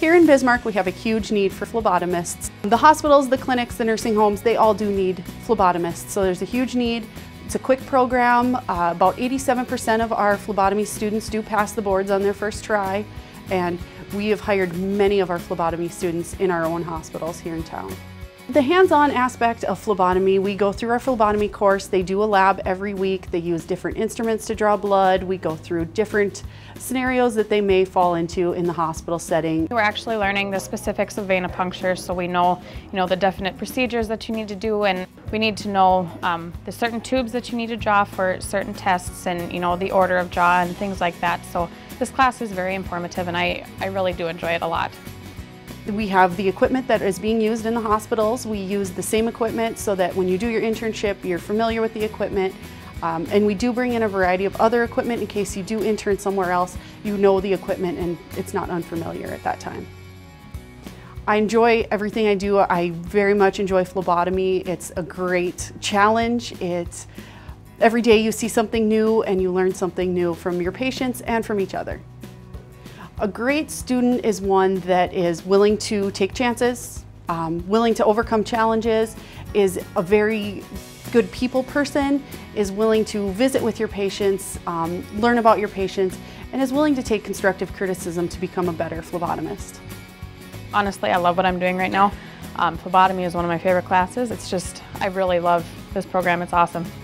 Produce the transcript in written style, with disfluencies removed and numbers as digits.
Here in Bismarck, we have a huge need for phlebotomists. The hospitals, the clinics, the nursing homes, they all do need phlebotomists. So there's a huge need. It's a quick program. About 87% of our phlebotomy students do pass the boards on their first try. And we have hired many of our phlebotomy students in our own hospitals here in town. The hands-on aspect of phlebotomy, we go through our phlebotomy course. They do a lab every week. They use different instruments to draw blood. We go through different scenarios that they may fall into in the hospital setting. We're actually learning the specifics of venipuncture, so we know, the definite procedures that you need to do, and we need to know the certain tubes that you need to draw for certain tests, and the order of draw and things like that. So this class is very informative, and I really do enjoy it a lot. We have the equipment that is being used in the hospitals. We use the same equipment so that when you do your internship, you're familiar with the equipment. And we do bring in a variety of other equipment in case you do intern somewhere else, you know the equipment and it's not unfamiliar at that time. I enjoy everything I do. I very much enjoy phlebotomy. It's a great challenge. Every day you see something new and you learn something new from your patients and from each other. A great student is one that is willing to take chances, willing to overcome challenges, is a very good people person, is willing to visit with your patients, learn about your patients, and is willing to take constructive criticism to become a better phlebotomist. Honestly, I love what I'm doing right now. Phlebotomy is one of my favorite classes. I really love this program. It's awesome.